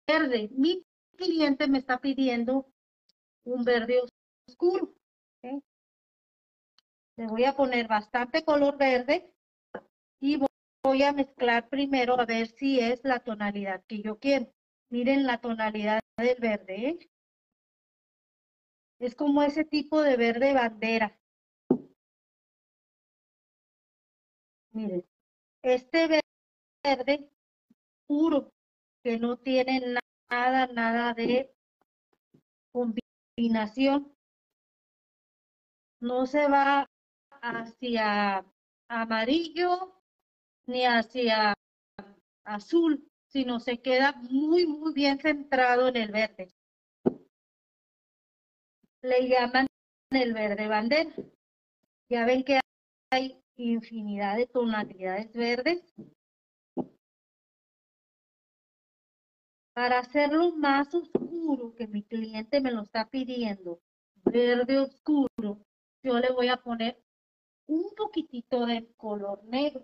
verde. Mi cliente me está pidiendo un verde oscuro. ¿Okay? Le voy a poner bastante color verde y voy a mezclar primero a ver si es la tonalidad que yo quiero. Miren la tonalidad del verde, ¿eh? Es como ese tipo de verde bandera. Miren, este verde puro, que no tiene nada de combinación. No se va hacia amarillo ni hacia azul, sino se queda muy bien centrado en el verde. Le llaman el verde bandera. Ya ven que hay infinidad de tonalidades verdes. Para hacerlo más oscuro, que mi cliente me lo está pidiendo, verde oscuro, yo le voy a poner un poquitito de color negro,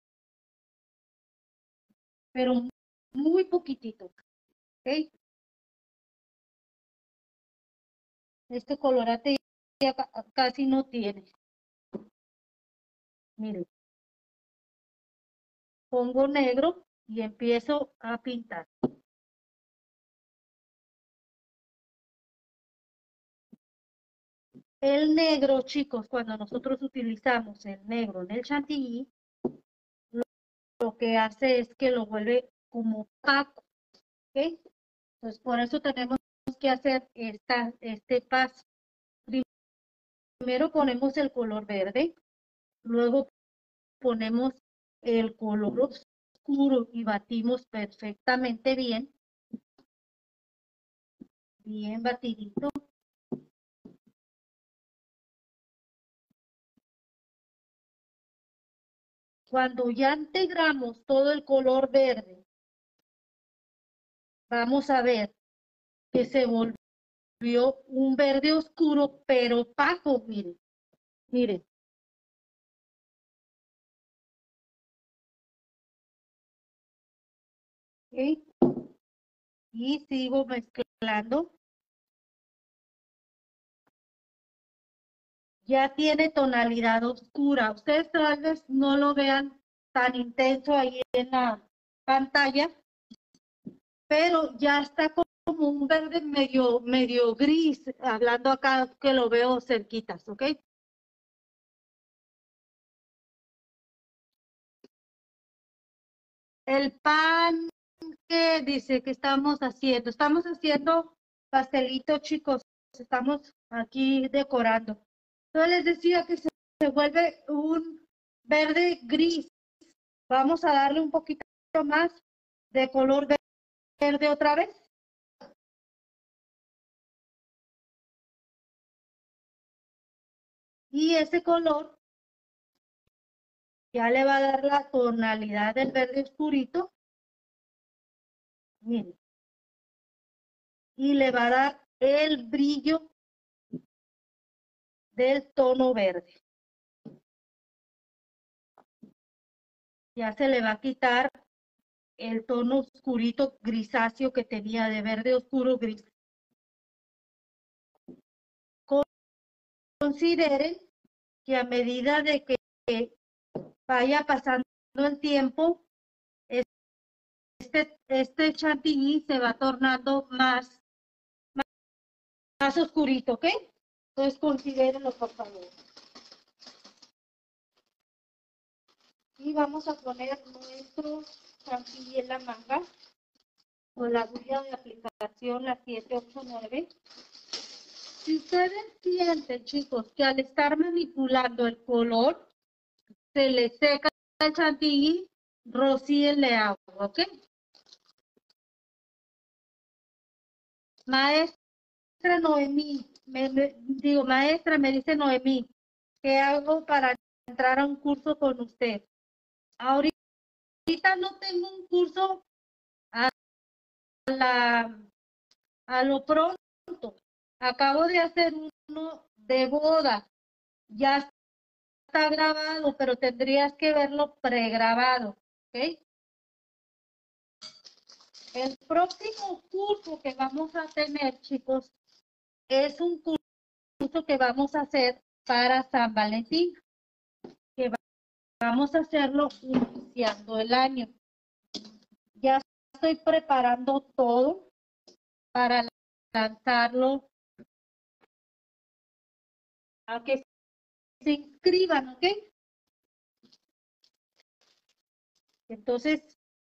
pero muy poquitito, ¿ok? Este colorante ya casi no tiene. Miren, pongo negro y empiezo a pintar. El negro, chicos, cuando nosotros utilizamos el negro en el chantilly, lo que hace es que lo vuelve como opaco, ¿ok? Entonces, por eso tenemos que hacer este paso. Primero ponemos el color verde, luego ponemos el color oscuro y batimos perfectamente bien batidito. Cuando ya integramos todo el color verde, vamos a ver que se volvió un verde oscuro, pero opaco, miren, miren. ¿Okay? Y sigo mezclando. Ya tiene tonalidad oscura. Ustedes tal vez no lo vean tan intenso ahí en la pantalla, pero ya está como un verde medio gris, hablando acá que lo veo cerquitas, ¿ok? El pan que dice que estamos haciendo pastelito, chicos, estamos aquí decorando. Entonces les decía que se vuelve un verde gris. Vamos a darle un poquito más de color verde otra vez. Y ese color ya le va a dar la tonalidad del verde oscurito. Miren. Y le va a dar el brillo del tono verde. Ya se le va a quitar el tono oscurito grisáceo que tenía de verde oscuro gris. Consideren que a medida de que vaya pasando el tiempo, este chantilly se va tornando más oscurito, ¿ok? Entonces considérenlo, por favor. Y vamos a poner nuestro chantilly en la manga con la guía de aplicación, la 789. Si ustedes sienten, chicos, que al estar manipulando el color, se le seca el chantilly, rocíenle agua, ¿ok? Maestra Noemí, maestra, me dice Noemí, ¿qué hago para entrar a un curso con usted? Ahorita no tengo un curso a lo pronto. Acabo de hacer uno de boda. Ya está grabado, pero tendrías que verlo pregrabado, ¿ok? El próximo curso que vamos a tener, chicos, es un curso que vamos a hacer para San Valentín, que vamos a hacerlo iniciando el año. Ya estoy preparando todo para lanzarlo a que se inscriban, ¿ok? Entonces,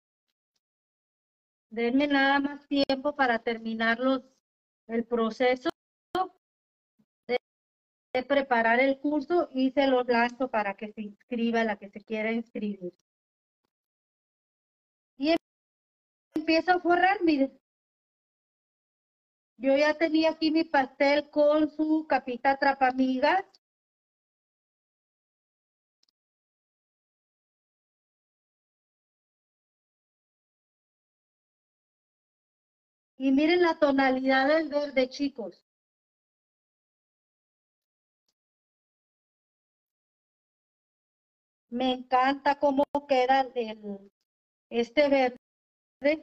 denme nada más tiempo para terminar el proceso de preparar el curso y se los lanzo para que se inscriba la que se quiera inscribir. Y empiezo a forrar, miren. Yo ya tenía aquí mi pastel con su capita atrapamigas. Y miren la tonalidad del verde, chicos. Me encanta cómo queda este verde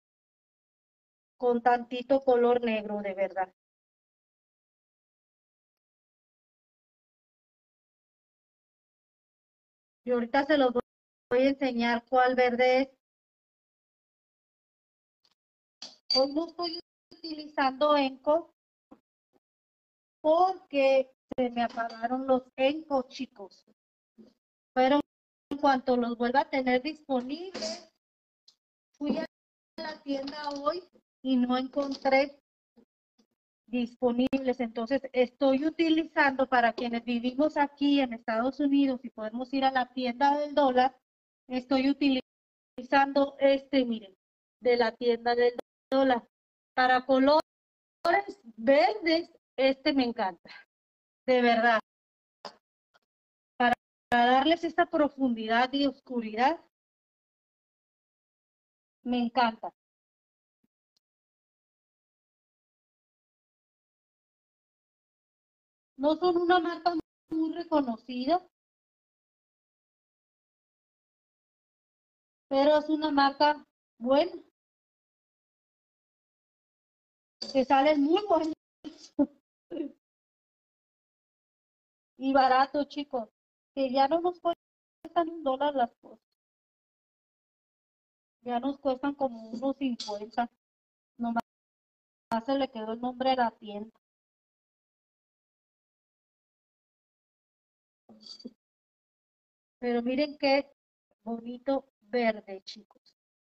con tantito color negro, de verdad. Y ahorita se los voy a enseñar cuál verde es. Hoy no estoy utilizando Enco porque se me apagaron los Enco, chicos. Pero en cuanto los vuelva a tener disponibles, fui a la tienda hoy y no encontré disponibles. Entonces estoy utilizando, para quienes vivimos aquí en Estados Unidos y podemos ir a la tienda del dólar, estoy utilizando miren, de la tienda del dólar. Para colores verdes, me encanta, de verdad. Para darles esta profundidad y oscuridad, me encanta. No son una marca muy reconocida, pero es una marca buena, que salen muy buenos y baratos, chicos, que ya no nos cuestan $1 las cosas, ya nos cuestan como unos 50, nomás se le quedó el nombre de la tienda. Pero miren qué bonito verde, chicos.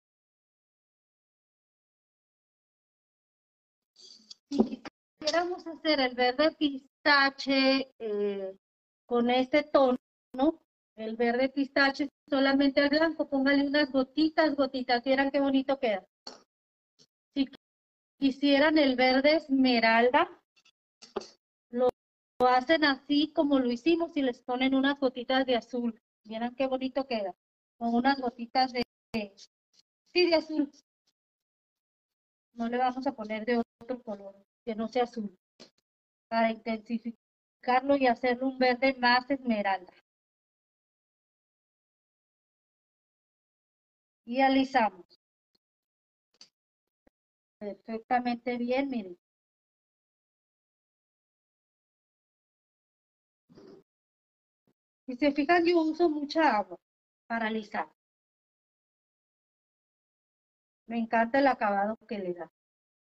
Si quisiéramos hacer el verde pistache con este tono, el verde pistache solamente el blanco, póngale unas gotitas, vieran qué bonito queda. Si quisieran el verde esmeralda, lo hacen así como lo hicimos y les ponen unas gotitas de azul. Vieran qué bonito queda. Con unas gotitas sí, de azul. No le vamos a poner de otro color, que no sea azul, para intensificarlo y hacerlo un verde más esmeralda. Y alisamos. Perfectamente bien, miren. Si se fijan, yo uso mucha agua para alisar. Me encanta el acabado que le da.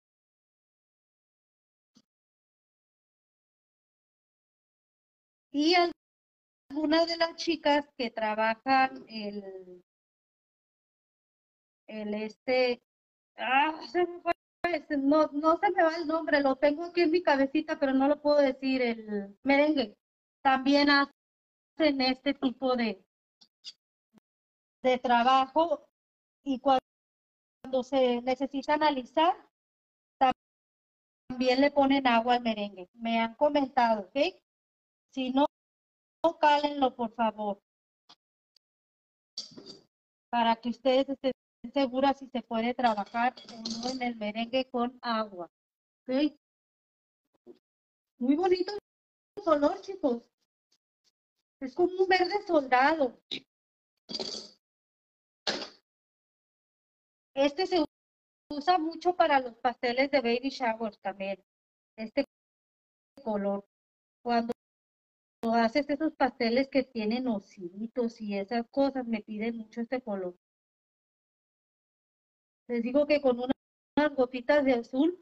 Y algunas de las chicas que trabajan se me fue, no se me va el nombre, lo tengo aquí en mi cabecita, pero no lo puedo decir, el merengue. También hacen este tipo de trabajo, y cuando se necesita analizar, también le ponen agua al merengue. Me han comentado, ¿ok? Si no, cálenlo, por favor, para que ustedes estén seguras si se puede trabajar o no en el merengue con agua. ¿Ok? Muy bonito el color, chicos. Es como un verde soldado. Se usa mucho para los pasteles de baby shower también, este color. Cuando haces esos pasteles que tienen ositos y esas cosas, me piden mucho este color. Les digo que con unas gotitas de azul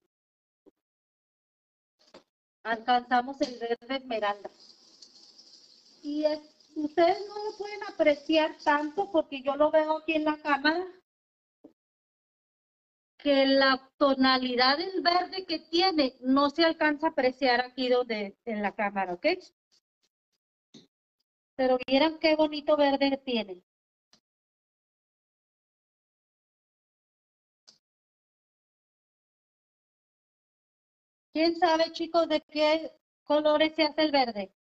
alcanzamos el verde esmeralda. Y ustedes no lo pueden apreciar tanto porque yo lo veo aquí en la cámara, que la tonalidad del verde que tiene no se alcanza a apreciar aquí donde en la cámara, ¿ok? Pero vieran qué bonito verde tiene. ¿Quién sabe, chicos, de qué colores se hace el verde?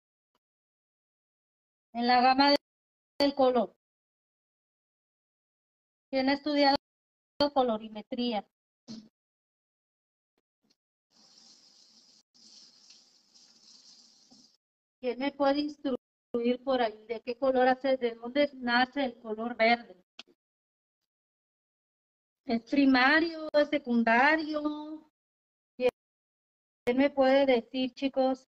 En la gama del color. ¿Quién ha estudiado colorimetría? ¿Quién me puede instruir por ahí de qué color hace, de dónde nace el color verde? ¿Es primario, es secundario? ¿Quién me puede decir, chicos?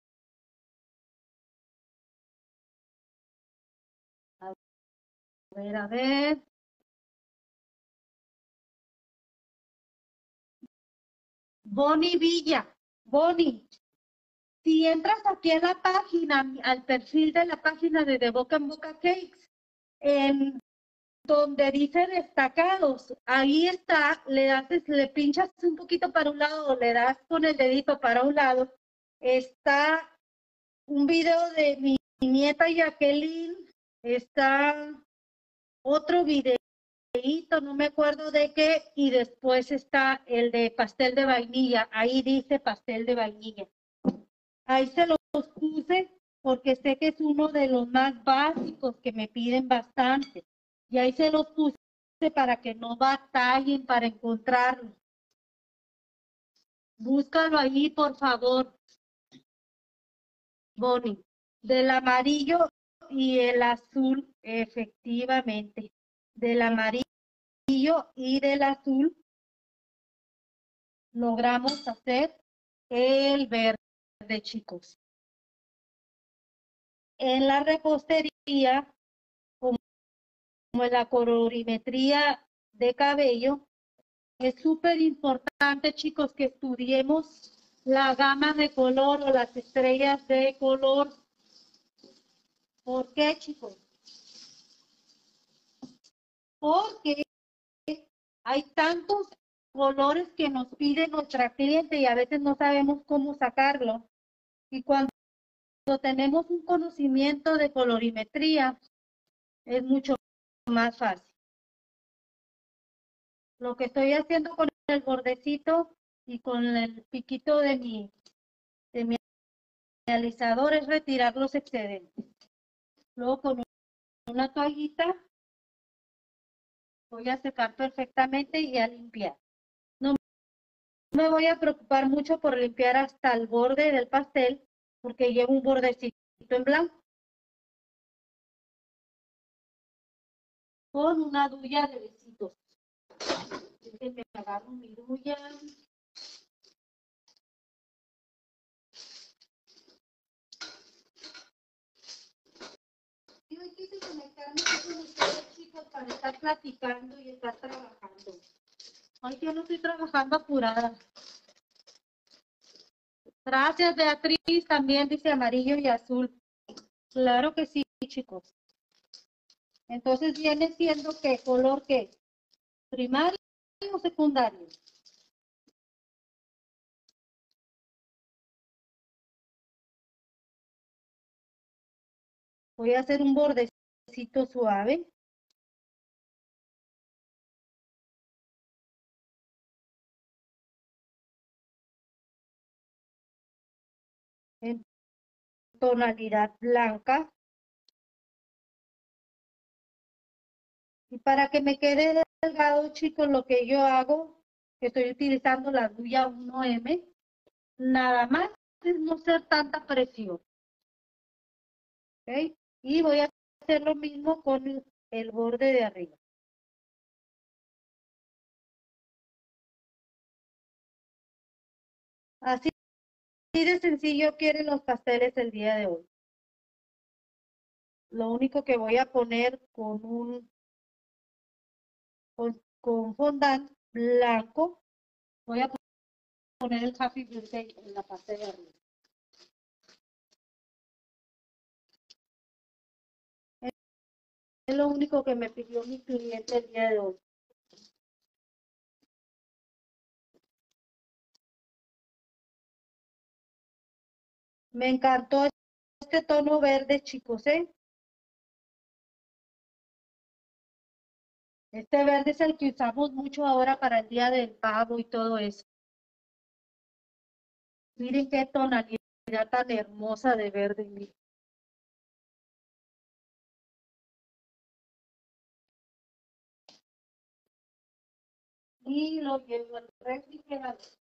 A ver. Bonnie Villa. Bonnie, si entras aquí en la página, al perfil de la página de Boca en Boca Cakes, en donde dice destacados, ahí está, le pinchas un poquito para un lado, le das con el dedito para un lado, está un video de mi nieta Jacqueline, está otro videíto, no me acuerdo de qué, y después está el de pastel de vainilla, ahí dice pastel de vainilla. Ahí se los puse porque sé que es uno de los más básicos que me piden bastante. Y ahí se los puse para que no batallen para encontrarlo. Búscalo ahí, por favor, Bonnie. Del amarillo y el azul, efectivamente. Del amarillo y del azul logramos hacer el verde, chicos. En la repostería, como en la colorimetría de cabello, es súper importante, chicos, que estudiemos la gama de color o las estrellas de color. ¿Por qué, chicos? Porque hay tantos colores que nos pide nuestra cliente y a veces no sabemos cómo sacarlo. Y cuando tenemos un conocimiento de colorimetría, es mucho más fácil. Lo que estoy haciendo con el bordecito y con el piquito de mi alisador es retirar los excedentes. Luego con una toallita voy a secar perfectamente y a limpiar. No me voy a preocupar mucho por limpiar hasta el borde del pastel porque llevo un bordecito en blanco. Con una duya de besitos. Déjenme agarro mi duya. Y hoy quise conectarme con ustedes, chicos, para estar platicando y estar trabajando. Hoy yo no estoy trabajando apurada. Gracias, Beatriz. También dice amarillo y azul. Claro que sí, chicos. Entonces viene siendo que color que primario o secundario. Voy a hacer un bordecito suave. En tonalidad blanca. Y para que me quede delgado, chicos, lo que yo hago, que estoy utilizando la duya 1M, nada más es no hacer tanta presión. ¿Ok? Y voy a hacer lo mismo con el borde de arriba. Así de sencillo quieren los pasteles el día de hoy. Lo único que voy a poner con fondant blanco, voy a poner el Happy Birthday en la parte de arriba. Es lo único que me pidió mi cliente el día de hoy. Me encantó este tono verde, chicos, ¿eh? Este verde es el que usamos mucho ahora para el día del pavo y todo eso. Miren qué tonalidad tan hermosa de verde, miren. Y lo llevo al refrigerador.